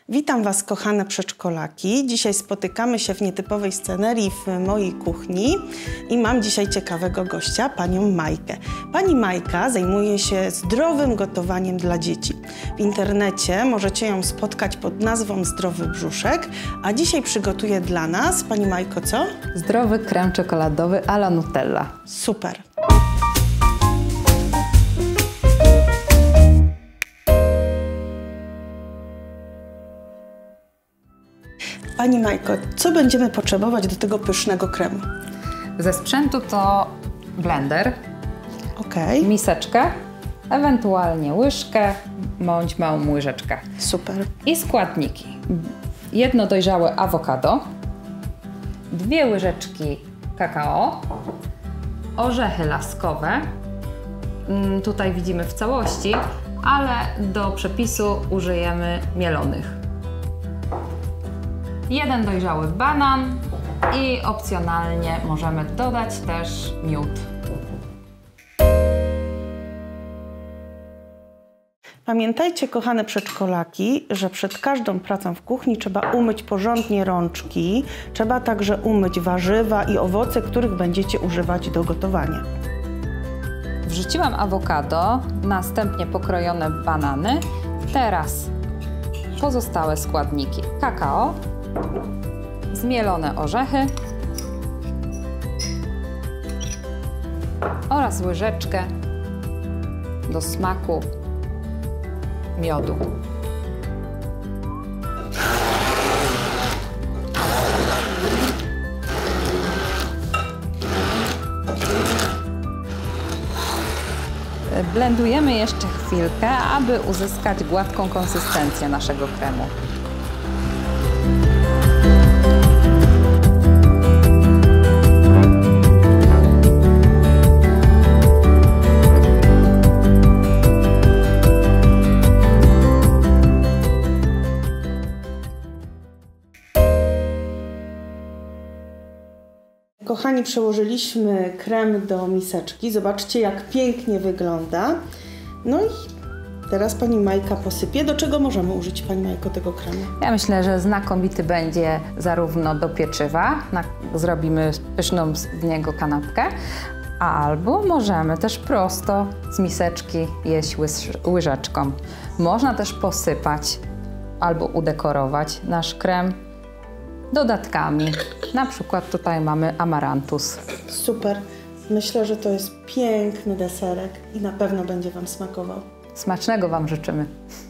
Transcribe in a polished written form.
Witam Was, kochane przedszkolaki. Dzisiaj spotykamy się w nietypowej scenerii w mojej kuchni i mam dzisiaj ciekawego gościa, panią Majkę. Pani Majka zajmuje się zdrowym gotowaniem dla dzieci. W internecie możecie ją spotkać pod nazwą Zdrowy Brzuszek, a dzisiaj przygotuje dla nas, pani Majko, co? Zdrowy krem czekoladowy à la Nutella. Super. Pani Majko, co będziemy potrzebować do tego pysznego kremu? Ze sprzętu to blender, Miseczkę, ewentualnie łyżkę bądź małą łyżeczkę. Super. I składniki. Jedno dojrzałe awokado, 2 łyżeczki kakao, orzechy laskowe. Tutaj widzimy w całości, ale do przepisu użyjemy mielonych. 1 dojrzały banan i opcjonalnie możemy dodać też miód. Pamiętajcie, kochane przedszkolaki, że przed każdą pracą w kuchni trzeba umyć porządnie rączki. Trzeba także umyć warzywa i owoce, których będziecie używać do gotowania. Wrzuciłam awokado, następnie pokrojone banany. Teraz pozostałe składniki: kakao, zmielone orzechy oraz łyżeczkę do smaku miodu. Blendujemy jeszcze chwilkę, aby uzyskać gładką konsystencję naszego kremu. Kochani, przełożyliśmy krem do miseczki. Zobaczcie, jak pięknie wygląda. No i teraz pani Majka posypie. Do czego możemy użyć, pani Majko, tego kremu? Ja myślę, że znakomity będzie zarówno do pieczywa, zrobimy pyszną w niego kanapkę, albo możemy też prosto z miseczki jeść łyżeczką. Można też posypać albo udekorować nasz krem dodatkami. Na przykład tutaj mamy amarantus. Super. Myślę, że to jest piękny deserek i na pewno będzie Wam smakował. Smacznego Wam życzymy.